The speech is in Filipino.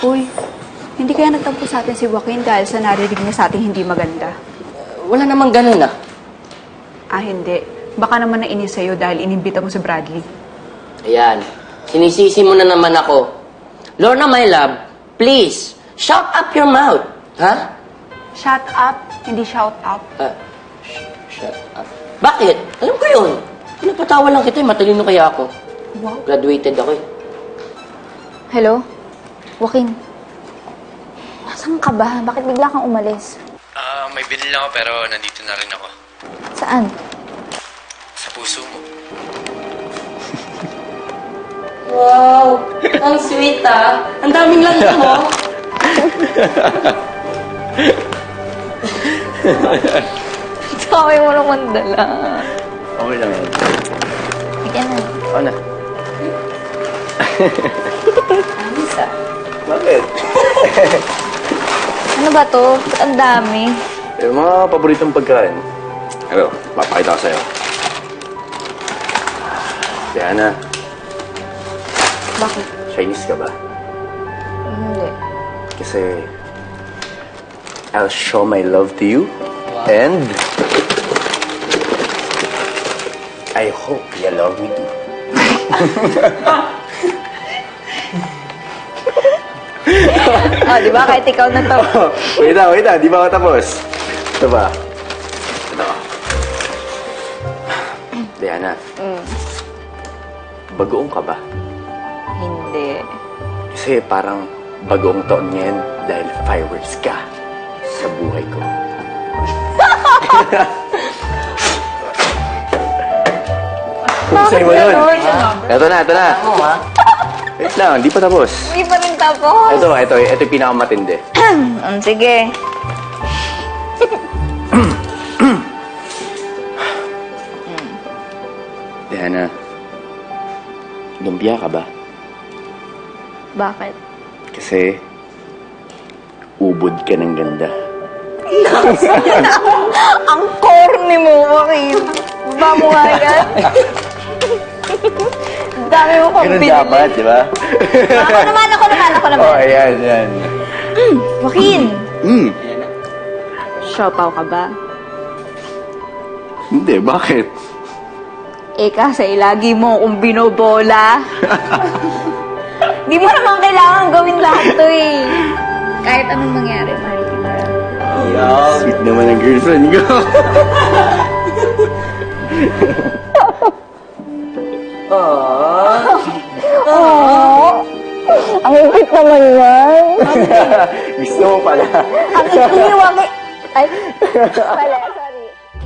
Uy, hindi kaya nagtampo sa atin si Joaquin dahil sa narinig niya sa atin hindi maganda? Wala namang ganun ah. Ah, hindi. Baka naman nainis sa'yo dahil inimbita mo si Bradley. Ayan. Sinisisi mo na naman ako. Lorna, my love, please, shut up your mouth. Ha? Shut up, hindi shout up. Shut up. Bakit? Alam ko yun. Pinapatawa lang kita, matalino kaya ako. Wow. Graduated ako eh. Hello? Joaquin? Nasaan ka ba? Bakit bigla kang umalis? May binili ako pero nandito na rin ako. Saan? Sa puso mo. Wow! Ang sweet ah! Ang daming lanta mo! Sabi mo naman dala. Okay lang yan. Bigyan na. Oo na. Anis ah. Bakit? Ano ba to? Ang dami. Yung mga paboritong pagkain. Ano, papakita ko sa'yo. Diana, Bakit? Chinese ka ba? Hindi. Kasi I'll show my love to you. Wow. And I hope you love me too. Oh, di ba? Kahit ikaw na to. Wait na. Di ba ako tapos? Ito ba? Ito. Diana. Bagoong ka ba? Hindi. Kasi parang bagoong taon yan dahil fireworks ka sa buhay ko. Sa'yo mo nun. Ito na. Ano ha? Wait lang, di pa tapos. Hindi pa rin tapos. Ito yung pinakamatindi. Sige. Diana, lumpia ka ba? Bakit? Kasi ubod ka ng ganda. Ang corny mo, Joaquin. Ba mo nga yan? Dami mo pang Ganun binili. dapat, di ba? Ako naman. Oh, ayan. Joaquin! Siopaw ka ba? Hindi, bakit? Eh kasi lagi mo akong binobola. Di mo naman kailangan gawin lahat to eh. Kahit anong mangyari, mahal kita. Sweet naman ang girlfriend ko. Ang higit naman yan. Gusto mo pala. Ang iiwag eh. Ay, pala.